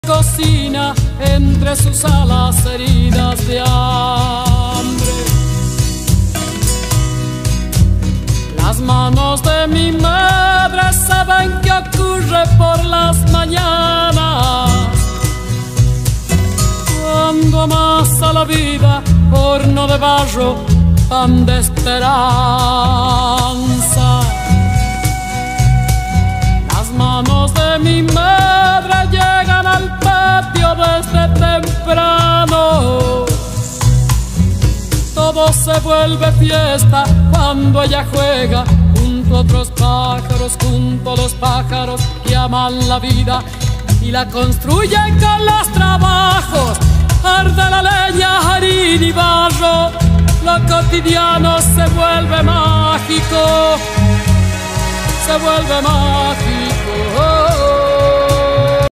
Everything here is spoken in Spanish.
cocina entre sus alas heridas de hambre. Las manos de mi madre saben qué ocurre por las mañanas, cuando amasa la vida horno de barro, pan de esperanza. Las manos de mi madre llegan al patio desde temprano. Todo se vuelve fiesta cuando ella juega junto a otros pájaros, junto a los pájaros que aman la vida y la construyen con los trabajos. Arde la leña, harina y barro, lo cotidiano se vuelve mágico, se vuelve mágico.